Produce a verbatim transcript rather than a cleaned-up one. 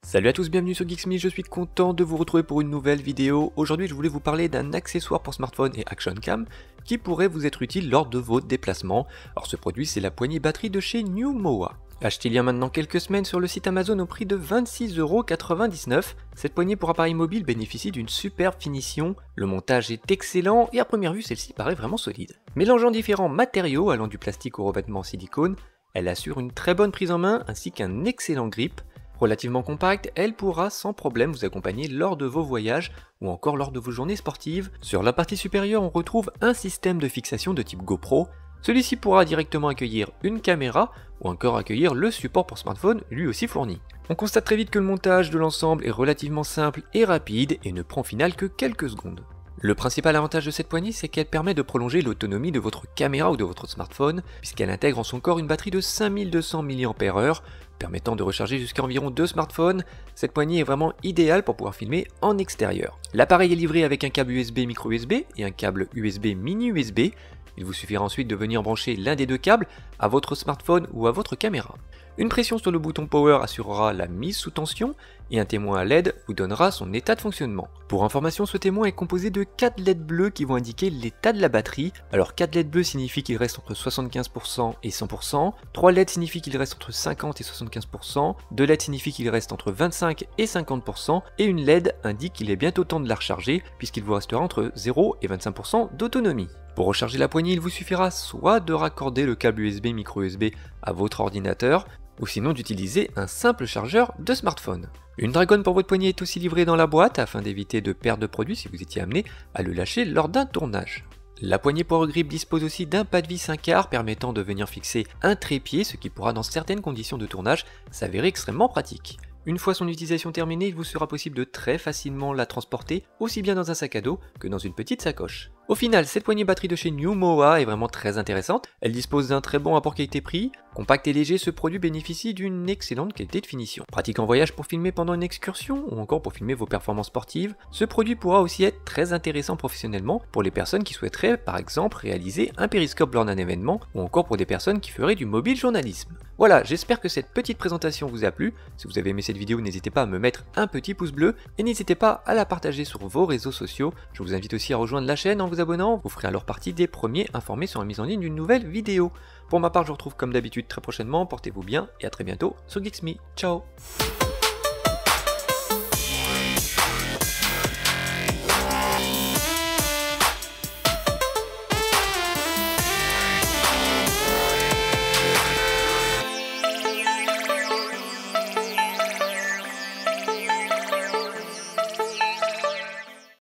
Salut à tous, bienvenue sur Geeksme, je suis content de vous retrouver pour une nouvelle vidéo. Aujourd'hui je voulais vous parler d'un accessoire pour smartphone et action cam qui pourrait vous être utile lors de vos déplacements. Alors ce produit c'est la poignée batterie de chez Numoa. Acheté il y a maintenant quelques semaines sur le site Amazon au prix de vingt-six euros quatre-vingt-dix-neuf, cette poignée pour appareil mobile bénéficie d'une superbe finition, le montage est excellent et à première vue celle-ci paraît vraiment solide. Mélangeant différents matériaux allant du plastique au revêtement en silicone, elle assure une très bonne prise en main ainsi qu'un excellent grip. Relativement compacte, elle pourra sans problème vous accompagner lors de vos voyages ou encore lors de vos journées sportives. Sur la partie supérieure, on retrouve un système de fixation de type GoPro. Celui-ci pourra directement accueillir une caméra ou encore accueillir le support pour smartphone lui aussi fourni. On constate très vite que le montage de l'ensemble est relativement simple et rapide et ne prend au final que quelques secondes. Le principal avantage de cette poignée, c'est qu'elle permet de prolonger l'autonomie de votre caméra ou de votre smartphone, puisqu'elle intègre en son corps une batterie de cinq mille deux cents milliampères-heure, permettant de recharger jusqu'à environ deux smartphones. Cette poignée est vraiment idéale pour pouvoir filmer en extérieur. L'appareil est livré avec un câble U S B micro U S B et un câble U S B mini U S B. Il vous suffira ensuite de venir brancher l'un des deux câbles à votre smartphone ou à votre caméra. Une pression sur le bouton Power assurera la mise sous tension et un témoin L E D vous donnera son état de fonctionnement. Pour information, ce témoin est composé de quatre L E D bleus qui vont indiquer l'état de la batterie. Alors quatre L E D bleus signifie qu'il reste entre soixante-quinze pour cent et cent pour cent, trois L E D signifie qu'il reste entre cinquante et soixante-quinze pour cent, deux L E D signifie qu'il reste entre vingt-cinq et cinquante pour cent et une L E D indique qu'il est bientôt temps de la recharger puisqu'il vous restera entre zéro et vingt-cinq pour cent d'autonomie. Pour recharger la poignée, il vous suffira soit de raccorder le câble U S B micro U S B à votre ordinateur, ou sinon d'utiliser un simple chargeur de smartphone. Une dragonne pour votre poignet est aussi livrée dans la boîte afin d'éviter de perdre de produit si vous étiez amené à le lâcher lors d'un tournage. La poignée Power Grip dispose aussi d'un pas de vis cinq quarts permettant de venir fixer un trépied, ce qui pourra dans certaines conditions de tournage s'avérer extrêmement pratique. Une fois son utilisation terminée, il vous sera possible de très facilement la transporter, aussi bien dans un sac à dos que dans une petite sacoche. Au final, cette poignée batterie de chez Numoa est vraiment très intéressante, elle dispose d'un très bon rapport qualité-prix, compact et léger, ce produit bénéficie d'une excellente qualité de finition. Pratique en voyage pour filmer pendant une excursion ou encore pour filmer vos performances sportives, ce produit pourra aussi être très intéressant professionnellement pour les personnes qui souhaiteraient par exemple réaliser un périscope lors d'un événement ou encore pour des personnes qui feraient du mobile journalisme. Voilà, j'espère que cette petite présentation vous a plu. Si vous avez aimé cette vidéo, n'hésitez pas à me mettre un petit pouce bleu et n'hésitez pas à la partager sur vos réseaux sociaux. Je vous invite aussi à rejoindre la chaîne en vous abonnant, vous ferez alors partie des premiers informés sur la mise en ligne d'une nouvelle vidéo. Pour ma part, je vous retrouve comme d'habitude très prochainement, portez-vous bien et à très bientôt sur Geeksme. Ciao!